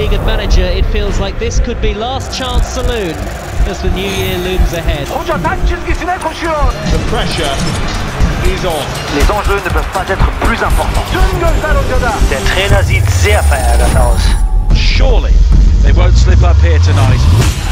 being a manager, it feels like this could be last chance saloon as the new year looms ahead. Hoca taç çizgisine koşuyor. The pressure is on. Les enjeux ne peuvent pas être plus importants. Tüm gözler hocada. Der Trainer sieht sehr verärgert aus. Surely they won't slip up here tonight.